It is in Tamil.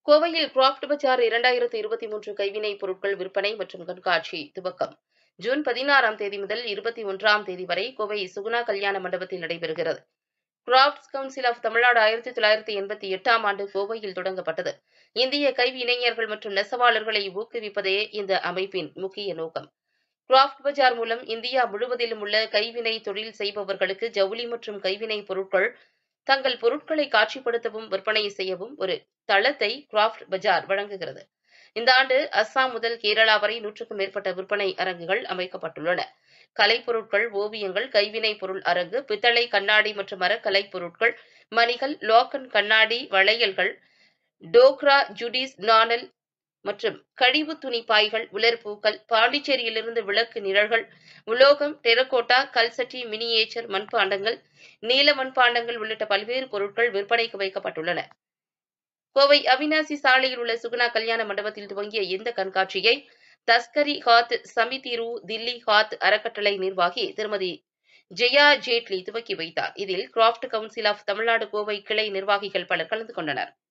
கோவையில் கிராஃப்ட் பஜார் 2023 கைவினைப் பொருட்கள் விற்பனை மற்றும் கண்காட்சி துவக்கம். ஜூன் 16ஆம் தேதி முதல் 21ஆம் தேதி வரை கோவை சுகுணா கல்யாண மண்டபத்தில் நடைபெறுகிறது. கிராப்ட்ஸ் கவுன்சில் ஆஃப் தமிழ்நாடு 1988ஆம் ஆண்டு கோவையில் தொடங்கப்பட்டது. இந்திய கைவினைஞர்கள் மற்றும் நெசவாளர்களை ஊக்குவிப்பதே இந்த அமைப்பின் முக்கிய நோக்கம். கிராஃப்ட் பஜார் மூலம் இந்தியா முழுவதிலும் உள்ள கைவினை தொழில் செய்பவர்களுக்கு ஜவுளி மற்றும் கைவினை பொருட்கள் தங்கள் பொருட்களை காட்சிப்படுத்தவும் விற்பனை செய்யவும் ஒரு தளத்தை கிராஃப்ட் பஜார் வழங்குகிறது. இந்த ஆண்டு அஸ்ஸாம் முதல் கேரளா வரை 100க்கும் மேற்பட்ட விற்பனை அரங்குகள் அமைக்கப்பட்டுள்ளன. கலைப்பொருட்கள், ஓவியங்கள், கைவினை பொருள் அரங்கு, பித்தளை, கண்ணாடி மற்றும் மரக்கலைப் பொருட்கள், மணிகள், லோக்கன் கண்ணாடி, வளையல்கள், டோக்ரா, ஜுடிஸ், நாணல் மற்றும் கழிவு துணி பாய்கள், உலர்பூக்கள், பாண்டிச்சேரியிலிருந்து விளக்கு நிழல்கள், உலோகம், டெரகோட்டா, கல்சட்டி, மினியேச்சர் மண்பாண்டங்கள், நீல மண்பாண்டங்கள் உள்ளிட்ட பல்வேறு பொருட்கள் விற்பனைக்கு வைக்கப்பட்டுள்ளன. கோவை அவினாசி சாலையில் உள்ள சுகுணா கல்யாண மண்டபத்தில் துவங்கிய இந்த கண்காட்சியை தஸ்கரி ஹாத் சமிதிரு தில்லி ஹாத் அறக்கட்டளை நிர்வாகி திருமதி ஜெயா ஜேட்லி துவக்கி வைத்தார். இதில் craft council of Tamil Nadu Kovai கிளை நிர்வாகிகள் பலர் கலந்து கொண்டனர்.